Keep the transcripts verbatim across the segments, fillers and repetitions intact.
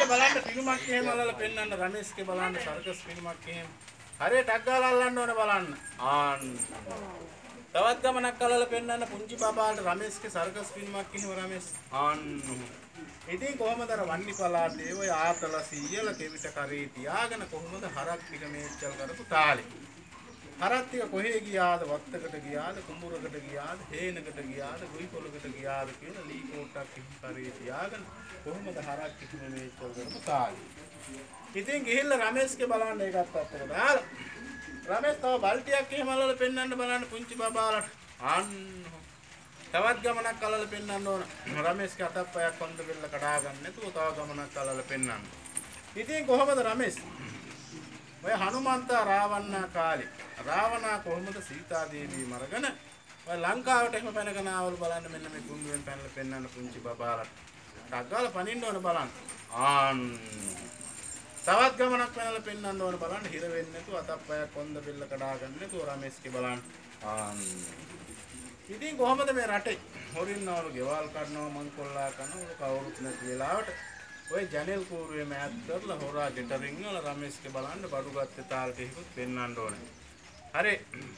බලන්න ෆිල්මක් එහෙම අල්ලලා පෙන්නන්න රමේෂ්ගේ බලන්න සර්කස් ෆිල්මක් එහෙම. හරියට ටක් ගාලා අල්ලන්න ඕනේ බලන්න. ආන්. තවත් ගමනක් අල්ලලා පෙන්නන්න පුංචි බබාට රමේෂ්ගේ සර්කස් ෆිල්මක් එහෙම රමේෂ්. ආන්. ඉතින් කොහමද අර වන්නි පලාතේ ඔය ආතල සීයල කෙවිත කරේ තියාගෙන කොහමද හරක් ටික මේච්චල් කරපු තාලේ. හරක් ටික කොහේ ගියාද වත්තකට ගියාද කුඹුරකට ගියාද හේනකට ගියාද ගුයිකොලකට ගියාද කියලා ලී කෝට්ටක් කරේ තියාගෙන කොහොමද හරක් ටික මේච්චල් කරපු තාලේ. ඉතින් ගිහිල්ලා රමේෂ්ගේ බලන්න ඒකත් අත්තක දාලා රමේෂ් තව බල්ටියක් එහෙම අල්ලලා පෙන්නන්න බලන්න පුංචි බබාලට. අන්න තවත් ගමනක් අල්ලලා පෙන්නන්න ඕන. රමේෂ්ගේ අතප්පයක් කොන්ද බෙල්ල කඩා ගන්න නැතුව තව ගමනක් අල්ලලා පෙන්නන්න. ඉතින් කොහමද රමේෂ්? ඔය හනුමන්තා රාවණා කාලේ රාවණා කොහොමද සීතා දේවිය මරගෙන ඔය ලංකාවට එහෙම පැනගෙන ආවලු බලන්න මෙන්න මේ කුණුවෙන් පැනලා පෙන්නන්න පුංචි බබාලට. ටක් ගාලා පනින්න ඕන බලන්න. ආන් තවත් ගමනක් පැනලා පෙන්නන්න ඕන බලන්න හිර වෙන්නේ නැතුව අතප්පයක් කොන්ද බෙල්ල කඩා ගන්න නැතුව රමේෂ්ගේ බලන්න. ආන් ඉතින් කොහමද මේ රටේ හොරින්නවලු ගෙවල් කරනවා මංකොල්ලා කරනවා කවුරුත් නැති වෙලාවට ඔය ජනෙල් කූරුවේ මෑත් කරලා හොරා ගෙටරින් වල රමේෂ්ගේ බලන්න බඩු ගත්තේ තාල් ටිකකුත් පෙන්නන්න ඕනේ. හරි.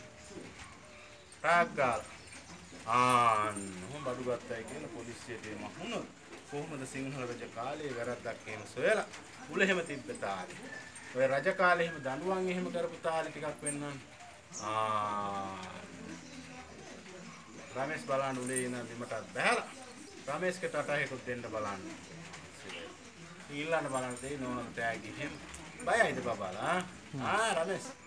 ටක් ගාලා. ආන් මොහොම බඩු ගත්තයි කියලා පොලිසියට එම වුණොත් කොහොමද සිංහල රජ කාලේ වැරද්දක් එහෙම සොයලා උල එහෙම තිබ්බ තාලේ. ඔය රජ කාලේ එහෙම දඬුවම් එහෙම කරපු තාලේ ටිකක් වෙන්නන්න. ආ රමේෂ් බලන්න උලේ ඉන්න බිමටත් බහැලා රමේෂ්ගේ ටටහෙකුත් දෙන්න බලන්න. ඊළඟ බලන්න දෙයි නෝන තෑගි එහෙම බයයිද බබාලා? ආ රමේෂ්